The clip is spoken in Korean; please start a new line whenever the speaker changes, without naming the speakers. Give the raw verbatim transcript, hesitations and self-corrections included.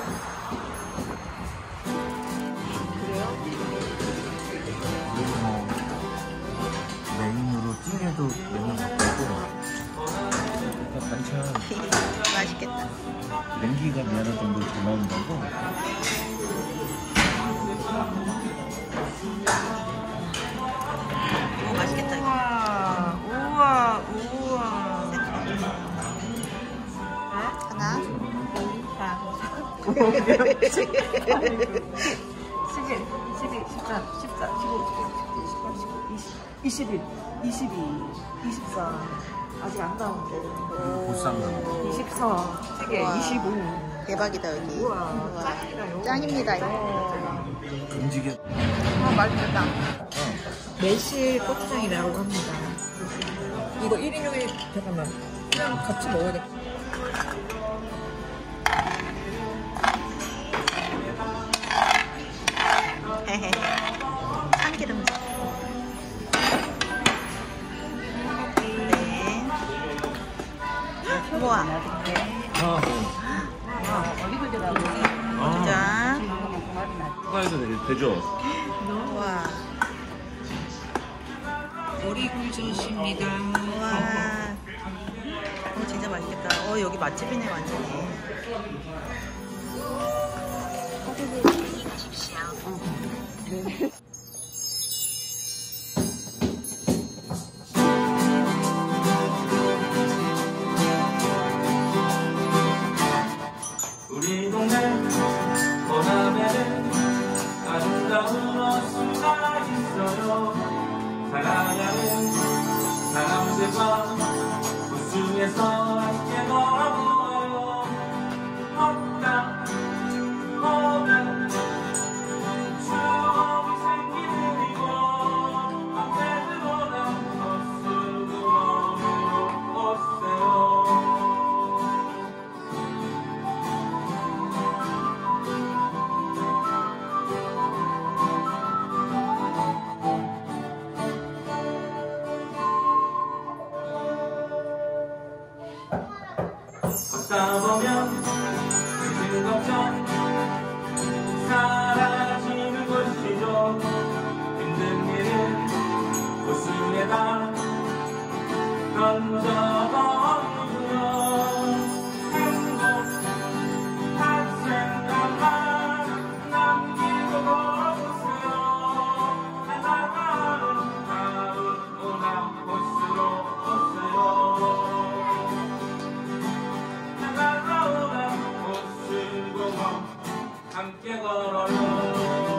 메인으로 찌개도 메뉴 바꾸고 반찬
맛있겠다.
냉기가 미안할 정도로 잘 나온다고.
오, 맛있겠다.
우와, 우와, 우와.
하나.
십일, 십이, 십삼, 십사, 십오, 십칠, 십팔, 십구, 이십, 이십일, 이십이, 이십사. 아직 안 나오는데.
보쌈 나오고.
이십사, 찌개,
우와.
이십오.
대박이다 여기.
우와,
우와.
짱이다, 이거.
짱입니다 이거.
움직여.
아, 맛있겠다.
매실 고추장이라고 합니다. 이거 일 인용에 잠깐만 그냥 같이 먹어야 돼.
헤헤. 참기름. 네. 우와.
아,
짠.
추가해도 되죠?
우와.
오리굴젓입니다.
우와. 어, 진짜 맛있겠다. 어, 여기 맛집이네 완전히.
우리 동네 호남에는 아름다운 어수가 있어요. 사랑하는 사람들과 웃으면서 함께 걸어보아요. 걷다 보면 추억이 생기는 이곳 밤새도록 버스구멍으로 오세요. 걷다 보면 힘든 걱정 사라지는 것이죠. 힘든 일은 웃음에다 던져버리고요. 행복한 생각만 남기고 걸어보세요. 나가는 마음 오나 곳으로 오세요. 날아오는 꽃을 보고 함께 걸어요.